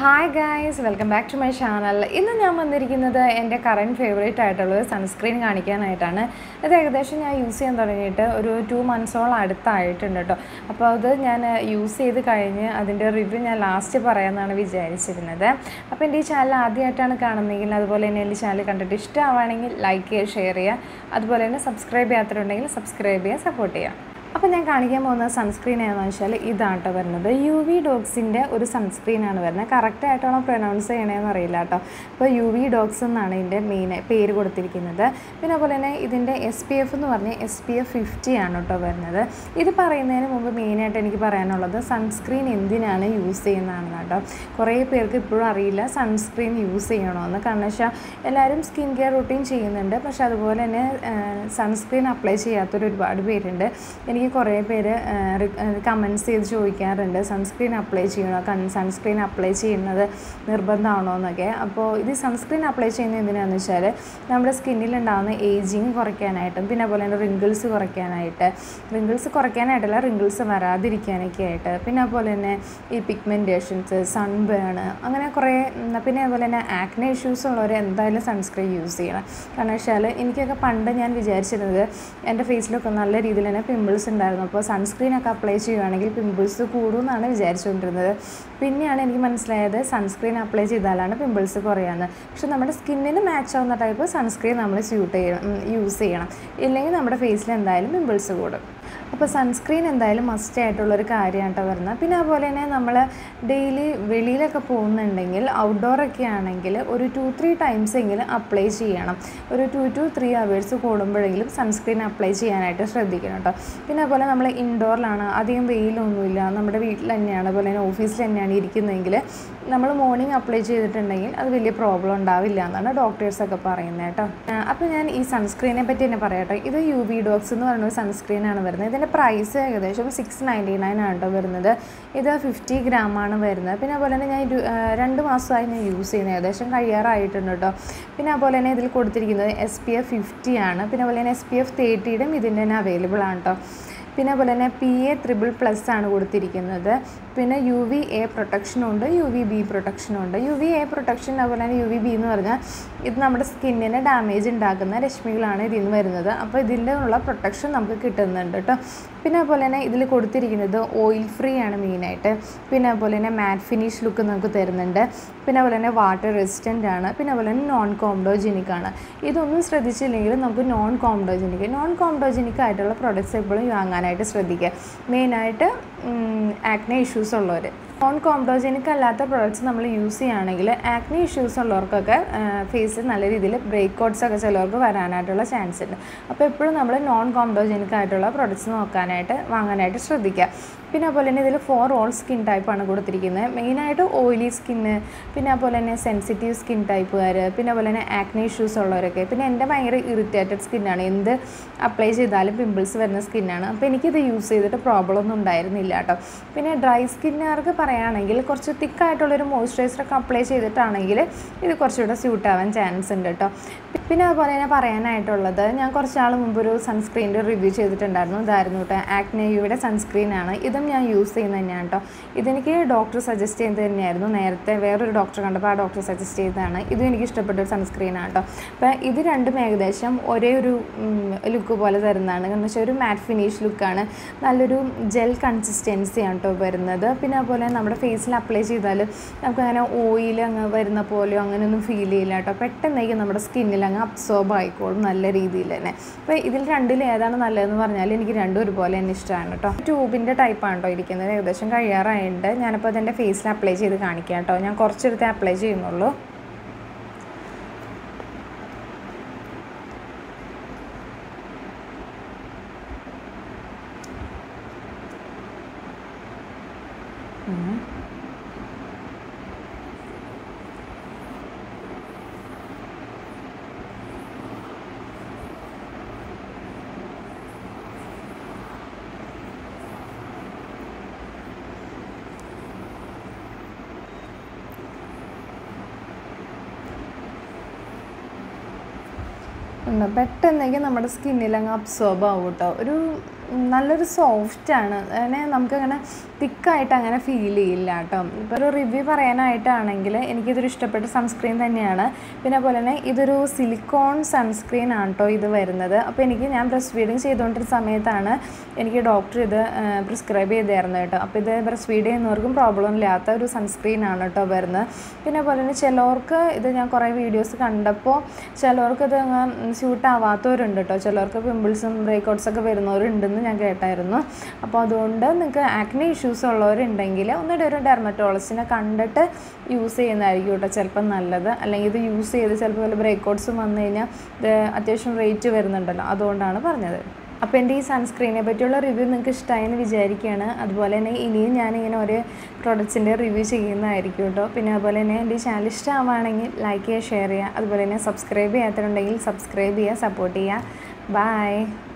Hi guys, welcome back to my channel. ഇന്ന് ഞാൻ വന്നിരിക്കുന്നത് എൻ്റെ കറന്റ് ഫേവറേറ്റ് ആയിട്ടുള്ള സൺസ്ക്രീൻ കാണിക്കാനായിട്ടാണ്. ഇത് ഏകദേശം ഞാൻ യൂസ് ചെയ്യാൻ തുടങ്ങിയിട്ട് ഒരു 2 മന്ത്സോളം അടുത്തായിട്ടുണ്ട് കേട്ടോ. അപ്പോൾ അത് ഞാൻ യൂസ് ചെയ്ത് കഴിഞ്ഞ് അതിൻ്റെ റിവ്യൂ ഞാൻ ലാസ്റ്റ് പറയാമെന്നാണ് വിചാരിച്ചിരുന്നത്. അപ്പോൾ എൻ്റെ ഈ ചാനൽ ആദ്യമായിട്ടാണ് കാണുന്നതെങ്കിൽ അതുപോലെ തന്നെ എൻ്റെ ചാനൽ കണ്ടിട്ട് ഇഷ്ടമാവുകയാണെങ്കിൽ ലൈക്ക് ചെയ്യുക, ഷെയർ ചെയ്യുക, അതുപോലെ തന്നെ സബ്സ്ക്രൈബ് ചെയ്യാത്തവരുണ്ടെങ്കിൽ സബ്സ്ക്രൈബ് ചെയ്യുക, സപ്പോർട്ട് ചെയ്യുക. അപ്പോൾ ഞാൻ കാണിക്കാൻ പോകുന്ന സൺസ്ക്രീൻ ഏതാണെന്ന് വെച്ചാൽ ഇതാണ് കേട്ടോ വരുന്നത്. Doux ഒരു സൺസ്ക്രീനാണ് വരുന്നത്. കറക്റ്റായിട്ടാണോ പ്രൊനൗൺസ് ചെയ്യണമെന്ന് അറിയില്ല കേട്ടോ. അപ്പോൾ Doux എന്നാണ് ഇതിൻ്റെ മെയിൻ പേര് കൊടുത്തിരിക്കുന്നത്. പിന്നെ അതുപോലെ തന്നെ ഇതിൻ്റെ SPF എന്ന് പറഞ്ഞാൽ SPF 50 ആണ് കേട്ടോ വരുന്നത്. ഇത് പറയുന്നതിന് മുമ്പ് മെയിനായിട്ട് എനിക്ക് പറയാനുള്ളത് സൺസ്ക്രീൻ എന്തിനാണ് യൂസ് ചെയ്യുന്നതാണെന്ന് കേട്ടോ. കുറേ പേർക്ക് ഇപ്പോഴും അറിയില്ല സൺസ്ക്രീൻ യൂസ് ചെയ്യണമെന്ന്. കാരണം വെച്ചാൽ എല്ലാവരും സ്കിൻ കെയർ റൂട്ടീൻ ചെയ്യുന്നുണ്ട്, പക്ഷേ അതുപോലെ തന്നെ സൺസ്ക്രീൻ അപ്ലൈ ചെയ്യാത്തൊരു ഒരുപാട് പേരുണ്ട്. എനിക്ക് കുറേ പേര് കമൻറ്റ്സ് ചെയ്ത് ചോദിക്കാറുണ്ട് സൺസ്ക്രീൻ അപ്ലൈ ചെയ്യണോ, സൺസ്ക്രീൻ അപ്ലൈ ചെയ്യുന്നത് നിർബന്ധമാണോ എന്നൊക്കെ. അപ്പോൾ ഇത് സൺസ്ക്രീൻ അപ്ലൈ ചെയ്യുന്നത് എന്തിനാണെന്ന് വെച്ചാൽ നമ്മുടെ സ്കിന്നിലുണ്ടാകുന്ന ഏജിങ് കുറയ്ക്കാനായിട്ടും പിന്നെ അതുപോലെ തന്നെ റിങ്കിൾസ് കുറയ്ക്കാനായിട്ടല്ല, റിങ്കിൾസ് വരാതിരിക്കാനൊക്കെ ആയിട്ട്, പിന്നെ അതുപോലെ തന്നെ ഈ പിഗ്മെൻറ്റേഷൻസ്, സൺബേൺ, അങ്ങനെ കുറേ, പിന്നെ അതുപോലെ തന്നെ ആക്നെ ഇഷ്യൂസ് ഉള്ളവർ എന്തായാലും സൺസ്ക്രീൻ യൂസ് ചെയ്യണം. കാരണം വെച്ചാൽ എനിക്കൊക്കെ പണ്ട് ഞാൻ വിചാരിച്ചിരുന്നത് എൻ്റെ ഫേസിലൊക്കെ നല്ല രീതിയിൽ തന്നെ പിമ്പിൾസ് ഉണ്ടായിരുന്നു. അപ്പോൾ സൺസ്ക്രീനൊക്കെ അപ്ലൈ ചെയ്യുകയാണെങ്കിൽ പിമ്പിൾസ് കൂടുമെന്നാണ് വിചാരിച്ചുകൊണ്ടിരുന്നത്. പിന്നെയാണ് എനിക്ക് മനസ്സിലായത് സൺസ്ക്രീൻ അപ്ലൈ ചെയ്താലാണ് പിമ്പിൾസ് കുറയാന്ന്. പക്ഷെ നമ്മുടെ സ്കിന്നിന് മാച്ച് ആവുന്ന ടൈപ്പ് സൺസ്ക്രീൻ നമ്മൾ യൂസ് ചെയ്യണം, ഇല്ലെങ്കിൽ നമ്മുടെ ഫേസിൽ എന്തായാലും പിമ്പിൾസ് കൂടും. അപ്പോൾ സൺസ്ക്രീൻ എന്തായാലും മസ്റ്റ് ആയിട്ടുള്ളൊരു കാര്യമാണ് കേട്ടോ വരുന്നത്. പിന്നെ അതുപോലെ തന്നെ നമ്മൾ ഡെയിലി വെളിയിലൊക്കെ പോകുന്നുണ്ടെങ്കിൽ ഔട്ട്ഡോറൊക്കെ ആണെങ്കിൽ ഒരു 2-3 ടൈംസ് എങ്കിലും അപ്ലൈ ചെയ്യണം. ഒരു 2 to 3 hours കൂടുമ്പോഴെങ്കിലും സൺസ്ക്രീൻ അപ്ലൈ ചെയ്യാനായിട്ട് ശ്രദ്ധിക്കണം കേട്ടോ. പിന്നെ അതുപോലെ നമ്മൾ ഇൻഡോറിലാണ്, അധികം വെയിലൊന്നുമില്ല, നമ്മുടെ വീട്ടിൽ തന്നെയാണ്, അതുപോലെ തന്നെ ഓഫീസിൽ തന്നെയാണ് ഇരിക്കുന്നതെങ്കിൽ നമ്മൾ മോർണിംഗ് അപ്ലൈ ചെയ്തിട്ടുണ്ടെങ്കിൽ അത് വലിയ പ്രോബ്ലം ഉണ്ടാവില്ല എന്നാണ് ഡോക്ടേഴ്സൊക്കെ പറയുന്നത് കേട്ടോ. അപ്പോൾ ഞാൻ ഈ സൺസ്ക്രീനെ പറ്റി തന്നെ പറയാം കേട്ടോ. ഇത് Doux എന്ന് പറയുന്ന സൺസ്ക്രീനാണ് വരുന്നത്. ഇതിൻ്റെ പ്രൈസ് ഏകദേശം 699 ആണ് കേട്ടോ വരുന്നത്. ഇത് 50 ഗ്രാമാണ് വരുന്നത്. പിന്നെ അതുപോലെ തന്നെ ഞാൻ 2 മാസമായി ഞാൻ യൂസ് ചെയ്യുന്നത്, ഏകദേശം കഴിയാറായിട്ടുണ്ട് കേട്ടോ. പിന്നെ അതുപോലെ തന്നെ ഇതിൽ കൊടുത്തിരിക്കുന്നത് SPF 50 ആണ്. പിന്നെ അതുപോലെ തന്നെ SPF 30 ഇതിൻ്റെ തന്നെ അവൈലബിൾ ആണ് കേട്ടോ. പിന്നെ അതുപോലെ തന്നെ PA++ ആണ് കൊടുത്തിരിക്കുന്നത്. പിന്നെ UVA പ്രൊട്ടക്ഷനും ഉണ്ട്, UVB പ്രൊട്ടക്ഷനും ഉണ്ട്. UVA പ്രൊട്ടക്ഷൻ അതുപോലെ തന്നെ UVB എന്ന് പറഞ്ഞാൽ ഇത് നമ്മുടെ സ്കിന്നിന് ഡാമേജ് ഉണ്ടാക്കുന്ന രശ്മികളാണ് ഇതിൽ നിന്ന് വരുന്നത്. അപ്പോൾ ഇതിൻ്റെ ഉള്ള പ്രൊട്ടക്ഷൻ നമുക്ക് കിട്ടുന്നുണ്ട് കേട്ടോ. പിന്നെ അതുപോലെ തന്നെ ഇതിൽ കൊടുത്തിരിക്കുന്നത് ഓയിൽ ഫ്രീ ആണ് മെയിനായിട്ട്. പിന്നെ അതുപോലെ തന്നെ മാറ്റ് ഫിനിഷ് ലുക്ക് നമുക്ക് തരുന്നുണ്ട്. പിന്നെ അതുപോലെ തന്നെ വാട്ടർ റെസിസ്റ്റൻ്റ് ആണ്. പിന്നെ അതുപോലെ തന്നെ നോൺ കോംഡോജനിക് ആണ്. ഇതൊന്നും ശ്രദ്ധിച്ചില്ലെങ്കിൽ നമുക്ക് നോൺ കോംഡോജനിക് ആയിട്ടുള്ള പ്രൊഡക്ട്സ് എപ്പോഴും വാങ്ങാനായിട്ട് ശ്രദ്ധിക്കുക. മെയിനായിട്ട് ആക്നെ ഇഷ്യൂസ് ഉള്ളവർ. നോൺ കോംഡോജനിക് അല്ലാത്ത പ്രൊഡക്ട്സ് നമ്മൾ യൂസ് ചെയ്യുകയാണെങ്കിൽ ആക്നെ ഇഷ്യൂസ് ഉള്ളവർക്കൊക്കെ ഫേസിൽ നല്ല രീതിയിൽ ബ്രേക്ക് ഔട്ട്സ് ഒക്കെ ചിലവർക്ക് വരാനായിട്ടുള്ള ചാൻസ് ഉണ്ട്. അപ്പോൾ എപ്പോഴും നമ്മൾ നോൺ കോംഡോജനിക് ആയിട്ടുള്ള പ്രൊഡക്ട്സ് വാങ്ങാനായിട്ട് ശ്രദ്ധിക്കുക. പിന്നെ അതുപോലെ തന്നെ ഇതിൽ 4 ഓൾ സ്കിൻ ടൈപ്പാണ് കൊടുത്തിരിക്കുന്നത്. മെയിനായിട്ട് ഓയിലി സ്കിന്ന്, പിന്നെ അതുപോലെ തന്നെ സെൻസിറ്റീവ് സ്കിൻ ടൈപ്പുകാർ, പിന്നെ അതുപോലെ തന്നെ ആക്നെ ഇഷ്യൂസ് ഉള്ളവരൊക്കെ. പിന്നെ എൻ്റെ ഭയങ്കര ഇറിറ്റേറ്റഡ് സ്കിന്നാണ്, എന്ത് അപ്ലൈ ചെയ്താലും പിമ്പിൾസ് വരുന്ന സ്കിന്നാണ്. അപ്പോൾ എനിക്കിത് യൂസ് ചെയ്തിട്ട് പ്രോബ്ലം ഒന്നും ഉണ്ടായിരുന്നില്ല കേട്ടോ. പിന്നെ ഡ്രൈ സ്കിന്നുകാർക്ക് പറയുകയാണെങ്കിൽ കുറച്ച് തിക്കായിട്ടുള്ളൊരു മോയ്സ്ചറൈസറൊക്കെ അപ്ലൈ ചെയ്തിട്ടാണെങ്കിൽ ഇത് കുറച്ചുകൂടെ സ്യൂട്ടാവാൻ ചാൻസ് ഉണ്ട് കേട്ടോ. പിന്നെ അതുപോലെ തന്നെ പറയാനായിട്ടുള്ളത്, ഞാൻ കുറച്ച് നാൾ മുമ്പ് ഒരു സൺസ്ക്രീൻ്റെ റിവ്യൂ ചെയ്തിട്ടുണ്ടായിരുന്നു. ഇതായിരുന്നു കേട്ടോ, ആക്നെയുടെ സൺസ്ക്രീനാണ്. ഇതും ഞാൻ യൂസ് ചെയ്യുന്നത് തന്നെയാണ് കേട്ടോ. ഇതെനിക്ക് ഡോക്ടർ സജസ്റ്റ് ചെയ്തത് തന്നെയായിരുന്നു. നേരത്തെ വേറൊരു ഡോക്ടർ കണ്ടപ്പോൾ ആ ഡോക്ടർ സജസ്റ്റ് ചെയ്തതാണ്. ഇതും എനിക്ക് ഇഷ്ടപ്പെട്ട ഒരു സൺസ്ക്രീനാണ് കേട്ടോ. അപ്പോൾ ഇത് രണ്ടും ഏകദേശം ഒരേ ഒരു ലുക്ക് പോലെ തരുന്നതാണ്. എന്ന് വെച്ചാൽ ഒരു മാറ്റ് ഫിനിഷ് ലുക്കാണ്, നല്ലൊരു ജെൽ കൺസിസ്റ്റൻസിയാണ് കേട്ടോ വരുന്നത്. പിന്നെ അതുപോലെ നമ്മുടെ ഫേസിൽ അപ്ലൈ ചെയ്താൽ നമുക്കങ്ങനെ ഓയിൽ അങ്ങ് വരുന്ന പോലെയോ അങ്ങനെയൊന്നും ഫീൽ ചെയ്യില്ല കേട്ടോ. പെട്ടെന്നേക്കും നമ്മുടെ സ്കിന്നിൽ അങ്ങ് അബ്സോർബ് ആയിക്കോളും നല്ല രീതിയിൽ തന്നെ. അപ്പോൾ ഇതിൽ രണ്ടിൽ ഏതാണ് നല്ലതെന്ന് പറഞ്ഞാൽ എനിക്ക് രണ്ടും ഒരുപോലെ തന്നെ ഇഷ്ടമാണ് കേട്ടോ. ട്യൂബിൻ്റെ ടൈപ്പാണ് കേട്ടോ ഇരിക്കുന്നത്. ഏകദേശം കഴിയാറായിട്ടുണ്ട്. ഞാനിപ്പോൾ അതെൻ്റെ ഫേസിൽ അപ്ലൈ ചെയ്ത് കാണിക്കാം കേട്ടോ. ഞാൻ കുറച്ചെടുത്ത് അപ്ലൈ ചെയ്യുന്നുള്ളൂ. പെട്ടെന്നേക്ക് നമ്മുടെ സ്കിന്നിൽ അങ്ങ് അബ്സോർബ് ആവും കേട്ടോ. ഒരു നല്ലൊരു സോഫ്റ്റാണ്, അങ്ങനെ നമുക്കങ്ങനെ തിക്കായിട്ട് അങ്ങനെ ഫീൽ ചെയ്യില്ല കേട്ടോ. ഇപ്പോൾ ഒരു റിവ്യൂ പറയാനായിട്ടാണെങ്കിൽ എനിക്കിതൊരു ഇഷ്ടപ്പെട്ട സൺസ്ക്രീൻ തന്നെയാണ്. പിന്നെ അതുപോലെ തന്നെ ഇതൊരു സിലിക്കോൺ സൺസ്ക്രീൻ ആണ് കേട്ടോ ഇത് വരുന്നത്. അപ്പോൾ ഞാൻ ബ്രസ്റ്റ് ഫീഡിങ് ചെയ്തുകൊണ്ടിരുന്ന സമയത്താണ് എനിക്ക് ഡോക്ടർ ഇത് പ്രിസ്ക്രൈബ് ചെയ്തായിരുന്നു കേട്ടോ. അപ്പോൾ ഇത് ബ്രസ്റ്റ് ഫീഡ് ചെയ്യുന്നവർക്കും പ്രോബ്ലം ഇല്ലാത്ത ഒരു സൺസ്ക്രീൻ ആണ് കേട്ടോ വരുന്നത്. പിന്നെ അതുപോലെ തന്നെ ചിലവർക്ക് ഇത് ഞാൻ കുറേ വീഡിയോസ് കണ്ടപ്പോൾ ചിലവർക്ക് ഇത് സ്യൂട്ട് ആവാത്തവരുണ്ട് കേട്ടോ. ചിലവർക്ക് പിമ്പിൾസും ബ്രേക്കൗട്ട്സൊക്കെ വരുന്നവരുണ്ടെന്ന് ഞാൻ കേട്ടായിരുന്നു. അപ്പോൾ അതുകൊണ്ട് നിങ്ങൾക്ക് ആക്നെ ഇഷ്യൂസ് ഉള്ളവരുണ്ടെങ്കിൽ ഒന്നുകൂടെ ഒരു ഡെർമറ്റോളജിസ്റ്റിനെ കണ്ടിട്ട് യൂസ് ചെയ്യുന്നതായിരിക്കും കേട്ടോ ചിലപ്പോൾ നല്ലത്. അല്ലെങ്കിൽ ഇത് യൂസ് ചെയ്ത് ചിലപ്പോൾ വല്ല ബ്രേക്കൗട്ട്സും വന്നു കഴിഞ്ഞാൽ ഇത് അത്യാവശ്യം റേറ്റ് വരുന്നുണ്ടല്ലോ, അതുകൊണ്ടാണ് പറഞ്ഞത്. അപ്പോൾ എൻ്റെ ഈ സൺസ്ക്രീനെ പറ്റിയുള്ള റിവ്യൂ നിങ്ങൾക്ക് ഇഷ്ടമായെന്ന് വിചാരിക്കുകയാണ്. അതുപോലെ തന്നെ ഇനിയും ഞാനിങ്ങനെ ഒരു പ്രൊഡക്ട്സിൻ്റെ റിവ്യൂ ചെയ്യുന്നതായിരിക്കും കേട്ടോ. പിന്നെ അതുപോലെ തന്നെ എൻ്റെ ഈ ചാനൽ ഇഷ്ടമാവുകയാണെങ്കിൽ ലൈക്ക് ചെയ്യുക, ഷെയർ ചെയ്യുക. അതുപോലെ തന്നെ സബ്സ്ക്രൈബ് ചെയ്യാത്തവരുണ്ടെങ്കിൽ സബ്സ്ക്രൈബ് ചെയ്യുക, സപ്പോർട്ട് ചെയ്യുക. ബൈ.